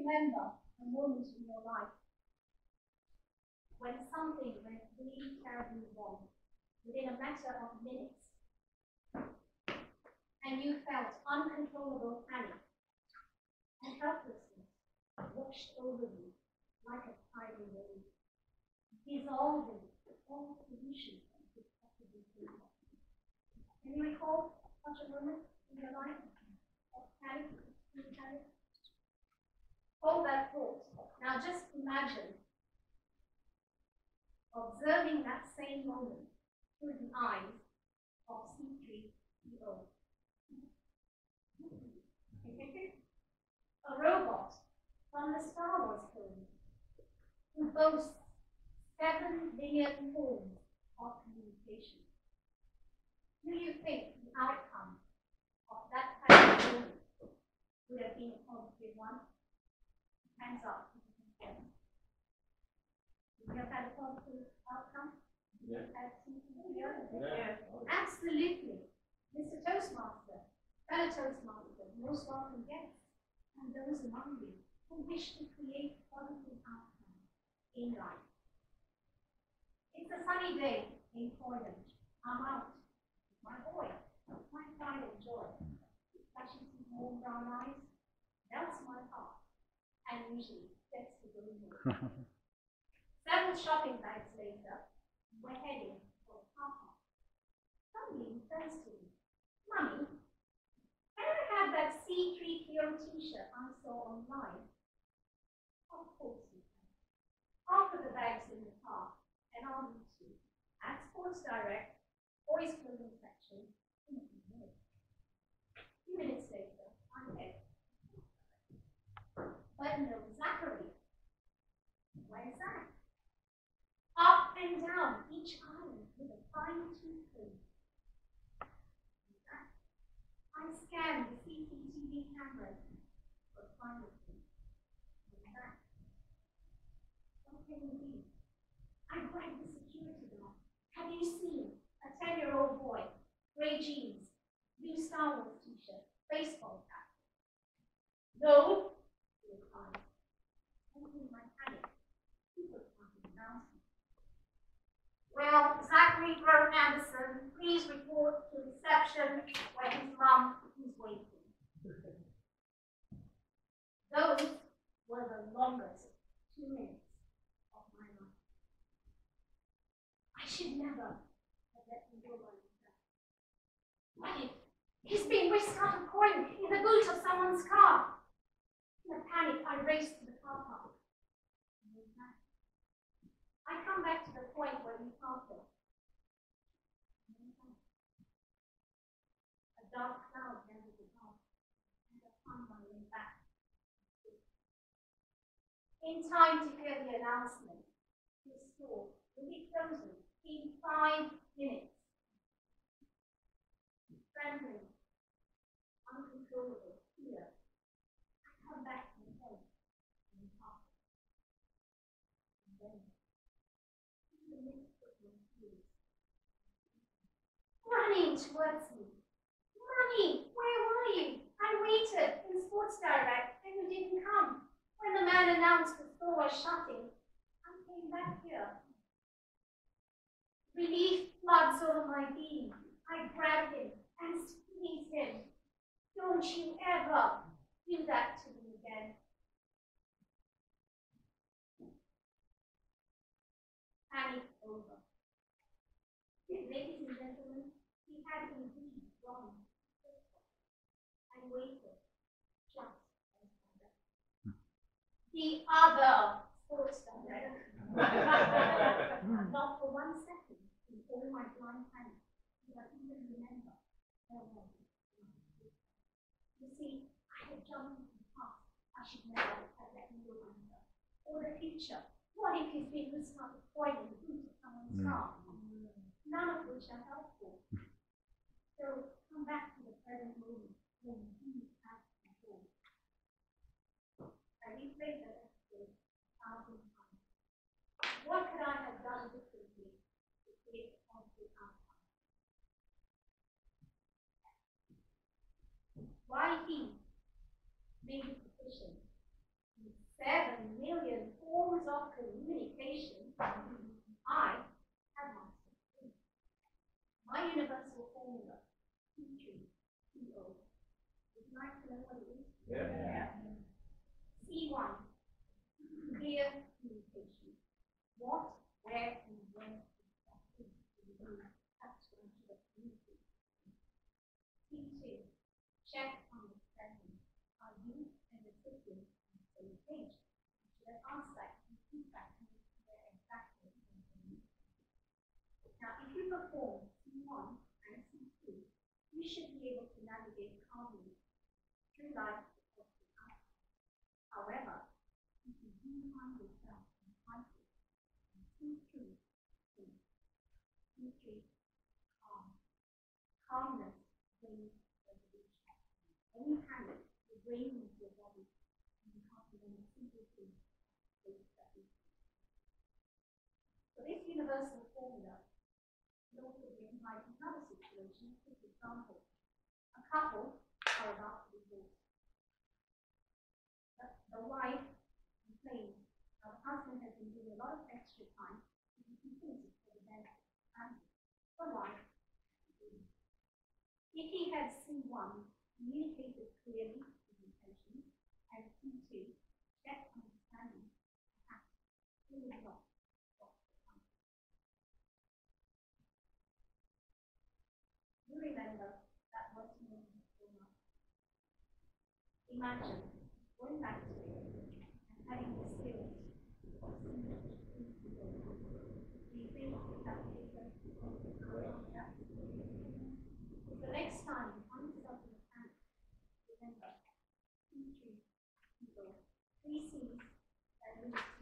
remember a moment in your life when something went really terribly wrong within a matter of minutes, and you felt uncontrollable panic and helplessness washed over you like a tidal wave, dissolving all solutions that you could possibly think of? Can you recall such a moment in your life of panic? Hold that thought. Now just imagine observing that same moment through the eyes of C-3PO. A robot from the Star Wars film who boasts 7 billion forms of communication. Do you think the outcome of that kind of moment would have been a positive one? Hands up. Would you have had a positive outcome? Yeah. Yeah. Absolutely. Mr. Toastmaster, fellow Toastmaster, most welcome guests, and those among you who wish to create positive outcomes in life. It's a sunny day in Croydon. I'm out with my boy, my pride and joy. Flashing some warm brown eyes, melts my heart, and usually gets to the window. Several shopping bags later, we're heading for the car park. Somebody turns to me, "Mummy, can I have that C-3PO t-shirt I saw online?" Of course you can. I'll put the bags in the car and I'll meet you at Sports Direct, boys' clothing section, in a few minutes. A few minutes later, I'm heading. But no Zachary. Where's Zach? Up and down each island with a fine-tooth comb. I scanned the CCTV cameras for privacy. What can we do? I grabbed the security guard. "Have you seen a 10-year-old boy, gray jeans, blue Star Wars t-shirt, baseball cap?" "No," he replied. Taking my panic, people started announcing. "Well, Zachary Groth-Andersen, please report to reception where his mum is waiting." Those were the longest 2 minutes of my life. I should never have let him go like that. What if he's being whisked out of Croydon in the boot of someone's car? In a panic, I raced to the car park. I come back to the point where we parked it. A dark cloud gathered above, and I found my way back. In time to hear the announcement, the store will be closing in 5 minutes. Trembling, uncontrollable fear, I come back to the point and park. And then, in the midst of my fears, running towards me. "Mummy, where were you? I waited in Sports Direct and you didn't come. When the man announced the store was shutting, I came back here." Relief floods over my being. I grabbed him and squeezed him. "Don't you ever do that to me again." Panic over. Ladies and gentlemen, he had indeed gone and waited just as direct. The other Sports Direct. Not for 1 second in all my blind panic did I even remember where I was. You see, I had jumped into the past. I should never have let him go under. Or the future. What if he's been whisked out of Croydon in the boot of someone's car? None of which are helpful. So come back to the present moment when you have control. I replayed that episode 1,000 times. What could I have done differently to create a positive outcome? Why he made a decision in 7 million forms of communication, I have mastered 3. My universal formula, C-3PO. Would you like to know what it is? Yeah. C1, clear communication. What, where, and when exactly do you do? That's what I should have communicated. C2, check understanding. Are you and the system on the same page? I should have asked that in feedback and where exactly. Now, if you perform C1 and C2, you should be able to navigate calmly through life. However, if you do find yourself in conflict, C3, calmness brings resolution. When you panic, your brain moves your body, and you can't remember simple things. So this universal formula can also be applied in another situation. For example, a couple are about to divorce. The wife complains that the husband has been doing a lot of extra time to be considered for the benefit of the family. The wife, if he had C1, communicated clearly his intentions, and C2, checked understanding, perhaps he would not stop the conflict. You remember that was more than 4 months. Imagine going back to it and having the skills of C2. Do you think that would be good? The next time you find yourself in a panic, remember C3PO, 3 C's that lead